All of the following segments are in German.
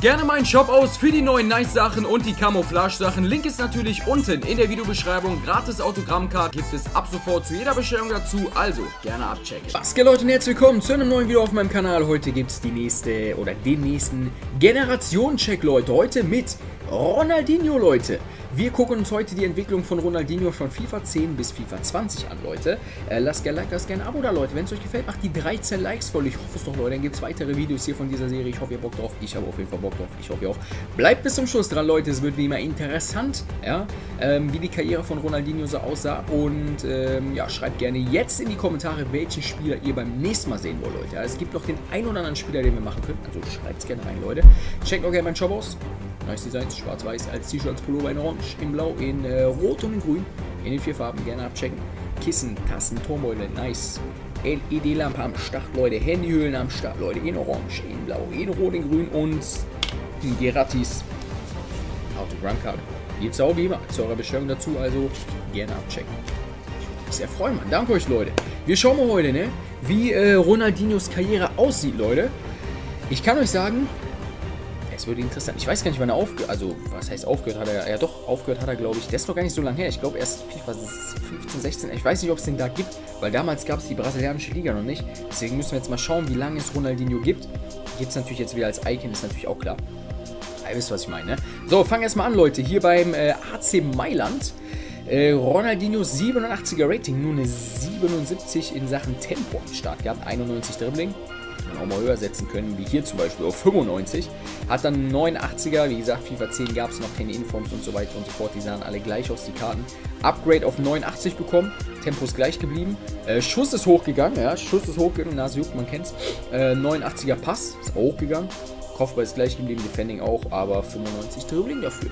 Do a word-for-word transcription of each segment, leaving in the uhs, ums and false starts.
gerne meinen Shop aus für die neuen Nice-Sachen und die Camouflage-Sachen. Link ist natürlich unten in der Videobeschreibung. Gratis Autogrammcard gibt es ab sofort zu jeder Bestellung dazu, also gerne abchecken. Was geht, Leute, und herzlich willkommen zu einem neuen Video auf meinem Kanal. Heute gibt es die nächste oder den nächsten Generationen-Check, Leute. Heute mit Ronaldinho, Leute. Wir gucken uns heute die Entwicklung von Ronaldinho von FIFA zehn bis FIFA zwanzig an, Leute. Äh, lasst gerne ein Like, lasst gerne ein Abo da, Leute. Wenn es euch gefällt, macht die dreizehn Likes voll. Ich hoffe es doch, Leute. Dann gibt es weitere Videos hier von dieser Serie. Ich hoffe, ihr Bock drauf. Ich habe auf jeden Fall Bock drauf. Ich hoffe, ihr auch. Bleibt bis zum Schluss dran, Leute. Es wird wie immer interessant, ja, ähm, wie die Karriere von Ronaldinho so aussah. Und ähm, ja, schreibt gerne jetzt in die Kommentare, welchen Spieler ihr beim nächsten Mal sehen wollt, Leute. Ja, es gibt noch den einen oder anderen Spieler, den wir machen können. Also schreibt es gerne rein, Leute. Checkt auch gerne meinen Shop aus. Nice Designs, schwarz-weiß, als T-Shirts, Pullover in orange, in blau, in äh, rot und in grün. In den vier Farben, gerne abchecken. Kissen, Tassen, Turmbeutel, nice. L E D-Lampe am Start, Leute. Handyhüllen am Start, Leute. In orange, in blau, in rot, in grün und in Geratis. Autogrammkarte. Gibt's auch wie immer zu eurer Bestellung dazu, also gerne abchecken. Ich würde mich sehr freuen, Mann. Danke euch, Leute. Wir schauen mal heute, ne, wie äh, Ronaldinhos Karriere aussieht, Leute. Ich kann euch sagen, es wird interessant. Ich weiß gar nicht, wann er aufgehört, also was heißt aufgehört hat er, ja doch, aufgehört hat er, glaube ich, das ist noch gar nicht so lange her. Ich glaube erst FIFA fünfzehn, sechzehn, ich weiß nicht, ob es den da gibt, weil damals gab es die brasilianische Liga noch nicht. Deswegen müssen wir jetzt mal schauen, wie lange es Ronaldinho gibt. Gibt es natürlich jetzt wieder als Icon, ist natürlich auch klar. Ihr wisst, was ich meine, ne? So, fangen wir erstmal an, Leute, hier beim äh, A C Mailand. Äh, Ronaldinho siebenundachtziger Rating, nur eine siebenundsiebzig in Sachen Tempo am Start gehabt, einundneunzig Dribbling. Auch mal höher setzen können, wie hier zum Beispiel auf fünfundneunzig. Hat dann neunundachtziger, wie gesagt, FIFA zehn gab es noch keine Informs und so weiter und so fort. Die sahen alle gleich aus, die Karten. Upgrade auf neunundachtzig bekommen, Tempo ist gleich geblieben. Äh, Schuss ist hochgegangen, ja, Schuss ist hochgegangen, Nase juckt, man kennt's. Äh, neunundachtziger Pass ist auch hochgegangen. Kopfball ist gleich geblieben, Defending auch, aber fünfundneunzig Dribbling dafür.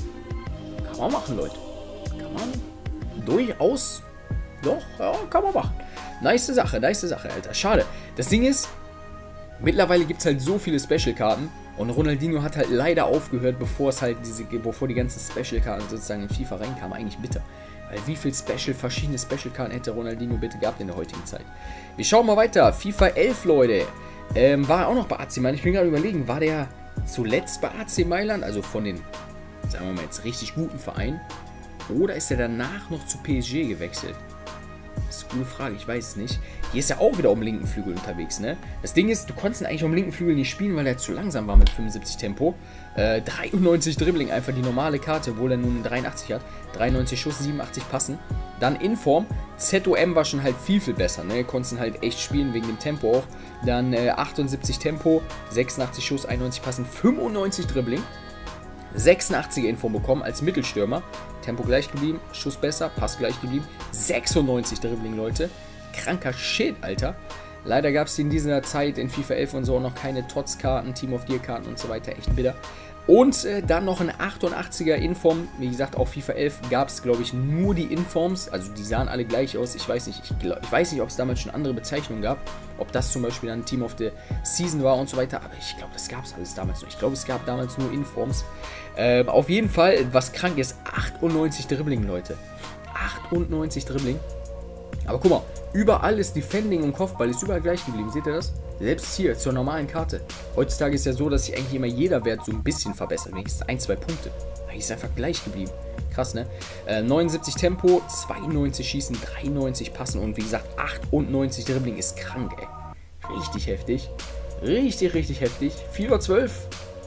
Kann man machen, Leute. Kann man durchaus, doch, ja, kann man machen. Nice Sache, nice Sache, Alter. Schade. Das Ding ist, mittlerweile gibt es halt so viele Special-Karten und Ronaldinho hat halt leider aufgehört, bevor es halt diese, bevor die ganzen Special-Karten sozusagen in FIFA reinkamen. Eigentlich bitter. Weil wie viel Special, verschiedene Special-Karten hätte Ronaldinho bitte gehabt in der heutigen Zeit? Wir schauen mal weiter. FIFA elf, Leute. Ähm, war er auch noch bei A C Mailand? Ich bin gerade überlegen, war der zuletzt bei A C Mailand? Also von den, sagen wir mal jetzt, richtig guten Vereinen? Oder ist er danach noch zu P S G gewechselt? Das ist eine gute Frage, ich weiß es nicht. Hier ist er auch wieder um den linken Flügel unterwegs, ne? Das Ding ist, du konntest ihn eigentlich um den linken Flügel nicht spielen, weil er zu langsam war mit fünfundsiebzig Tempo. Äh, dreiundneunzig Dribbling, einfach die normale Karte, obwohl er nun dreiundachtzig hat. dreiundneunzig Schuss, siebenundachtzig Passen. Dann Inform. Z O M war schon halt viel, viel besser, ne? Konntest ihn halt echt spielen, wegen dem Tempo auch. Dann äh, achtundsiebzig Tempo, sechsundachtzig Schuss, einundneunzig Passen, fünfundneunzig Dribbling. sechsundachtziger Inform bekommen als Mittelstürmer. Tempo gleich geblieben, Schuss besser, Pass gleich geblieben. sechsundneunzig Dribbling, Leute. Kranker Shit, Alter. Leider gab es in dieser Zeit in FIFA elf und so noch keine T O T S-Karten, Team of the Year-Karten und so weiter. Echt bitter. Und äh, dann noch ein achtundachtziger Inform. Wie gesagt, auf FIFA elf gab es, glaube ich, nur die Informs. Also die sahen alle gleich aus. Ich weiß nicht, ich, glaub, ich weiß nicht, ob es damals schon andere Bezeichnungen gab. Ob das zum Beispiel dann Team of the Season war und so weiter. Aber ich glaube, das gab es alles damals noch. Ich glaube, es gab damals nur Informs. Äh, auf jeden Fall, was krank ist, achtundneunzig Dribbling, Leute. achtundneunzig Dribbling. Aber guck mal, überall ist Defending und Kopfball, ist überall gleich geblieben. Seht ihr das? Selbst hier zur normalen Karte. Heutzutage ist ja so, dass sich eigentlich immer jeder Wert so ein bisschen verbessert. Wenigstens ein, zwei Punkte. Eigentlich ist einfach gleich geblieben. Krass, ne? Äh, neunundsiebzig Tempo, zweiundneunzig Schießen, dreiundneunzig Passen und wie gesagt, achtundneunzig Dribbling ist krank, ey. Richtig heftig. Richtig, richtig heftig. FIFA zwölf.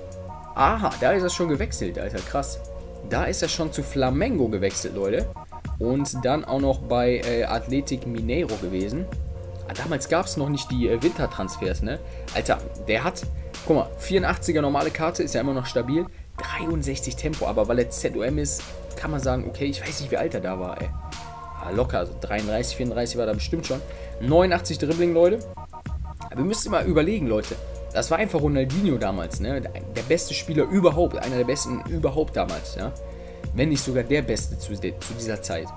Aha, da ist er schon gewechselt, Alter. Krass. Da ist er schon zu Flamengo gewechselt, Leute. Und dann auch noch bei äh, Athletic Mineiro gewesen. Ah, damals gab es noch nicht die äh, Wintertransfers, ne? Alter, der hat, guck mal, vierundachtziger normale Karte, ist ja immer noch stabil. dreiundsechzig Tempo, aber weil er Z O M ist, kann man sagen, okay, ich weiß nicht, wie alt er da war, ey. Ah, locker, also dreiunddreißig, vierunddreißig war da bestimmt schon. neunundachtzig Dribbling, Leute. Aber ihr müsst immer überlegen, Leute. Das war einfach Ronaldinho damals, ne? Der beste Spieler überhaupt, einer der besten überhaupt damals, ja? Wenn nicht sogar der Beste zu, zu dieser Zeit.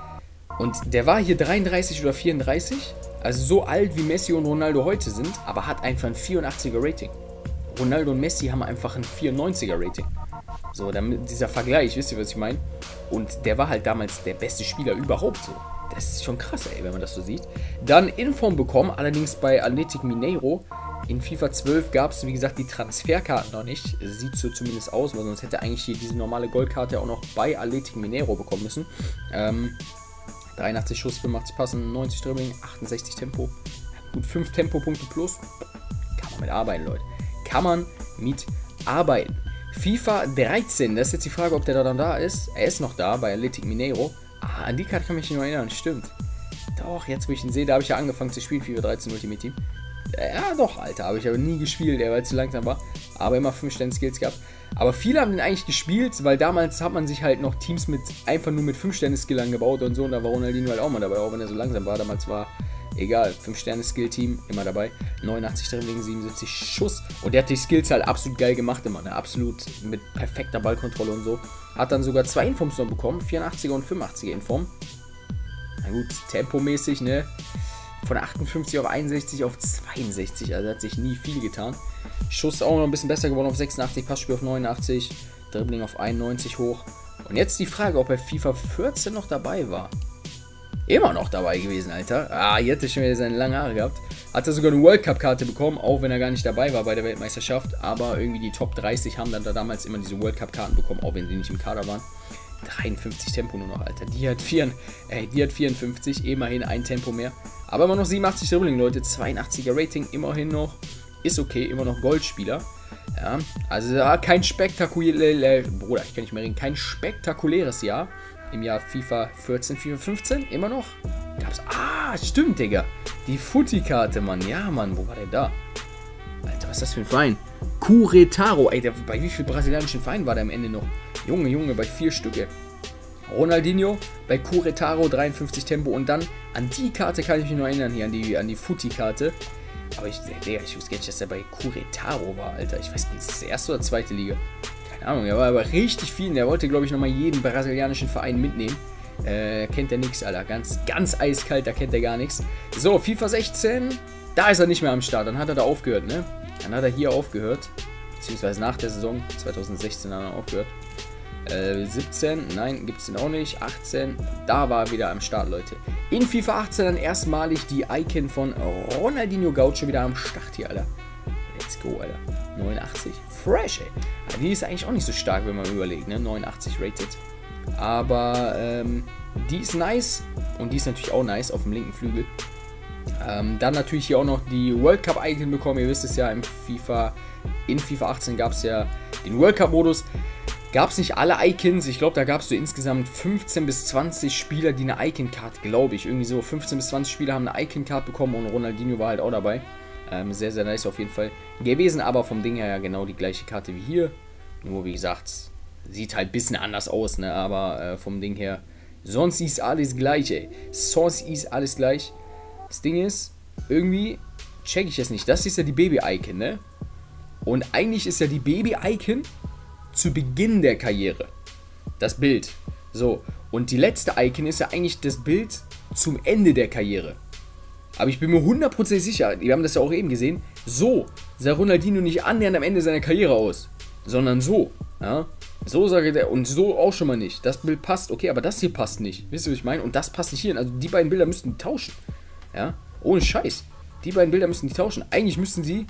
Und der war hier dreiunddreißig oder vierunddreißig, also so alt wie Messi und Ronaldo heute sind, aber hat einfach ein vierundachtziger Rating. Ronaldo und Messi haben einfach ein vierundneunziger Rating. So, damit dieser Vergleich, wisst ihr, was ich meine? Und der war halt damals der beste Spieler überhaupt so. Das ist schon krass, ey, wenn man das so sieht. Dann Inform bekommen, allerdings bei Athletic Mineiro. In FIFA zwölf gab es, wie gesagt, die Transferkarten noch nicht. Sieht so zumindest aus, weil sonst hätte eigentlich hier diese normale Goldkarte auch noch bei Athletic Mineiro bekommen müssen. Ähm, dreiundachtzig Schuss, fünfundachtzig Passen, neunzig Dribbling, achtundsechzig Tempo. Gut, fünf Tempopunkte plus. Kann man mit arbeiten, Leute. Kann man mit arbeiten. FIFA dreizehn, das ist jetzt die Frage, ob der da dann da ist. Er ist noch da bei Athletic Mineiro. Ah, an die Karte kann mich nicht noch erinnern, stimmt. Doch, jetzt wo ich ihn sehe, da habe ich ja angefangen zu spielen, FIFA dreizehn Ultimate Team. Ja, doch, Alter, habe ich aber nie gespielt, weil es zu langsam war. Aber immer fünf Sterne Skills gehabt. Aber viele haben den eigentlich gespielt, weil damals hat man sich halt noch Teams mit einfach nur mit fünf Sterne Skill angebaut und so. Und da war Ronaldinho halt auch mal dabei, auch wenn er so langsam war. Damals war, egal, fünf Sterne Skill Team immer dabei. neunundachtzig Dribbling, siebenundsiebzig Schuss. Und der hat die Skills halt absolut geil gemacht immer, ne? Absolut mit perfekter Ballkontrolle und so. Hat dann sogar zwei Informs noch bekommen, vierundachtziger und fünfundachtziger Inform. Na gut, tempomäßig, ne? Von achtundfünfzig auf einundsechzig auf zweiundsechzig, also hat sich nie viel getan. Schuss auch noch ein bisschen besser geworden auf sechsundachtzig, Passspiel auf neunundachtzig, Dribbling auf einundneunzig hoch. Und jetzt die Frage, ob er FIFA vierzehn noch dabei war. Immer noch dabei gewesen, Alter. Ah, jetzt hat er schon wieder seine langen Haare gehabt. Hat er sogar eine World Cup Karte bekommen, auch wenn er gar nicht dabei war bei der Weltmeisterschaft. Aber irgendwie die Top dreißig haben dann da damals immer diese World Cup Karten bekommen, auch wenn sie nicht im Kader waren. dreiundfünfzig Tempo nur noch, Alter. Die hat, vier, äh, die hat vierundfünfzig, immerhin ein Tempo mehr. Aber immer noch siebenundachtzig Dribbling, Leute. zweiundachtziger Rating, immerhin noch. Ist okay, immer noch Goldspieler. Ja, also ja, kein spektakuläres, Bruder, ich kann nicht mehr reden, kein spektakuläres Jahr. Im Jahr FIFA vierzehn, FIFA fünfzehn, immer noch. Gab's, ah, stimmt, Digga. Die Footy-Karte, Mann. Ja, Mann, wo war der da? Alter, was ist das für ein Verein? Querétaro, ey, der, bei wie vielen brasilianischen Vereinen war der am Ende noch? Junge, Junge, bei vier Stücke. Ronaldinho bei Querétaro, dreiundfünfzig Tempo. Und dann an die Karte kann ich mich noch erinnern, hier an die, an die Footy-Karte. Aber ich, Digga, ich wusste gar nicht, dass der bei Querétaro war, Alter. Ich weiß nicht, ist das erste oder zweite Liga? Keine Ahnung, er war aber richtig viel. Der wollte, glaube ich, nochmal jeden brasilianischen Verein mitnehmen. Äh, kennt er nichts, Alter. Ganz, ganz eiskalt, da kennt er gar nichts. So, FIFA sechzehn, da ist er nicht mehr am Start. Dann hat er da aufgehört, ne? Dann hat er hier aufgehört. Beziehungsweise nach der Saison zweitausendsechzehn hat er aufgehört. Äh, siebzehn, nein, gibt es den auch nicht. achtzehn, da war er wieder am Start, Leute. In FIFA achtzehn dann erstmalig die Icon von Ronaldinho Gaucho wieder am Start hier, Alter. Let's go, Alter. neunundachtzig, fresh, ey. Ja, die ist eigentlich auch nicht so stark, wenn man überlegt, ne? neunundachtzig rated. Aber ähm, die ist nice. Und die ist natürlich auch nice auf dem linken Flügel. Ähm, dann natürlich hier auch noch die World Cup Icon bekommen. Ihr wisst es ja, im FIFA, in FIFA achtzehn gab es ja den World Cup Modus. Gab es nicht alle Icons. Ich glaube, da gab es so insgesamt fünfzehn bis zwanzig Spieler, die eine Icon-Card, glaube ich. Irgendwie so fünfzehn bis zwanzig Spieler haben eine Icon-Card bekommen und Ronaldinho war halt auch dabei. Ähm, sehr, sehr nice auf jeden Fall gewesen, aber vom Ding her ja genau die gleiche Karte wie hier. Nur wie gesagt, sieht halt ein bisschen anders aus, ne? Aber äh, vom Ding her, sonst ist alles gleich, ey. Sonst ist alles gleich. Das Ding ist, irgendwie check ich es nicht. Das ist ja die Baby-Icon, ne? Und eigentlich ist ja die Baby-Icon zu Beginn der Karriere. Das Bild. So. Und die letzte Icon ist ja eigentlich das Bild zum Ende der Karriere. Aber ich bin mir hundertprozentig sicher, wir haben das ja auch eben gesehen, so sah Ronaldinho nicht annähernd am Ende seiner Karriere aus. Sondern so. Ja? So sage der. Und so auch schon mal nicht. Das Bild passt, okay, aber das hier passt nicht. Wisst ihr, was ich meine? Und das passt nicht hier. Also die beiden Bilder müssten die tauschen. Ja? Ohne Scheiß. Die beiden Bilder müssten die tauschen. Eigentlich müssten sie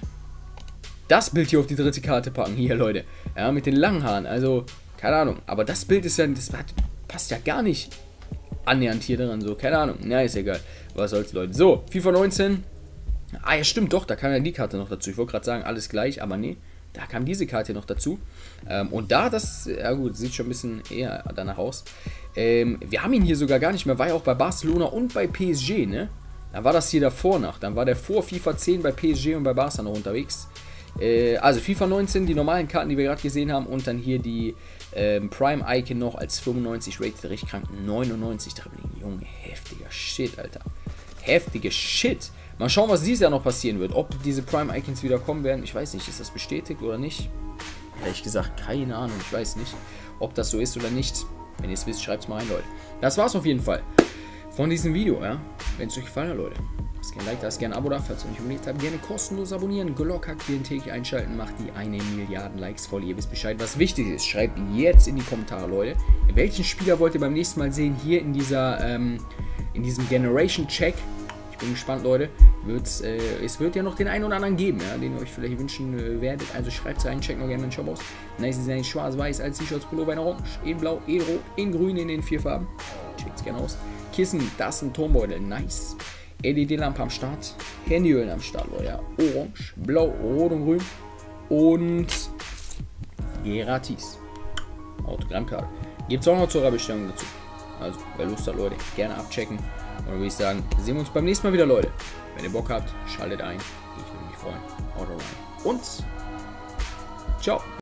das Bild hier auf die dritte Karte packen. Hier, Leute. Ja, mit den langen Haaren. Also, keine Ahnung. Aber das Bild ist ja, das passt ja gar nicht annähernd hier dran. So, keine Ahnung. Na, ist egal. Was soll's, Leute. So, FIFA neunzehn. Ah, ja, stimmt doch. Da kam ja die Karte noch dazu. Ich wollte gerade sagen, alles gleich, aber nee. Da kam diese Karte noch dazu. Ähm, und da, das, ja gut, sieht schon ein bisschen eher danach aus. Ähm, wir haben ihn hier sogar gar nicht mehr. War ja auch bei Barcelona und bei P S G, ne? Da war das hier davor noch. Dann war der vor FIFA zehn bei P S G und bei Barca noch unterwegs. Äh, also FIFA neunzehn, die normalen Karten, die wir gerade gesehen haben. Und dann hier die ähm, Prime-Icon noch als fünfundneunzig rated, richtig krank. neunundneunzig Dribbling. Junge, heftiger Shit, Alter. Heftige Shit. Mal schauen, was dieses Jahr noch passieren wird. Ob diese Prime-Icons wieder kommen werden. Ich weiß nicht, ist das bestätigt oder nicht? Ehrlich gesagt, keine Ahnung. Ich weiß nicht, ob das so ist oder nicht. Wenn ihr es wisst, schreibt es mal rein, Leute. Das war's auf jeden Fall von diesem Video, ja. Wenn es euch gefallen hat, Leute. Lasst gerne ein Like, lasst gerne ein Abo da, falls ihr nicht abonniert habt. Gerne kostenlos abonnieren, Glocke aktivieren, täglich einschalten, macht die eine Milliarden Likes voll. Ihr wisst Bescheid, was wichtig ist. Schreibt jetzt in die Kommentare, Leute. Welchen Spieler wollt ihr beim nächsten Mal sehen hier in dieser, ähm, in diesem Generation Check? Ich bin gespannt, Leute. Wird's, äh, es wird ja noch den einen oder anderen geben, ja, den ihr euch vielleicht wünschen äh, werdet. Also schreibt es rein, checkt noch gerne meinen Shop aus. Nice Design, schwarz-weiß als T-Shirts, Pullover in orange, in blau, in rot, in grün, in den vier Farben. Checkt es gerne aus. Kissen, das ist ein Turmbeutel, nice. L E D-Lampe am Start, Handyöl am Start, Leute, ja. Orange, blau, rot und grün. Und gratis. Autogrammkarte. Gibt es auch noch zur Bestellung dazu. Also, wer Lust hat, Leute, gerne abchecken. Und dann würde ich sagen, sehen wir uns beim nächsten Mal wieder, Leute. Wenn ihr Bock habt, schaltet ein. Ich würde mich freuen. Haut rein. Und ciao.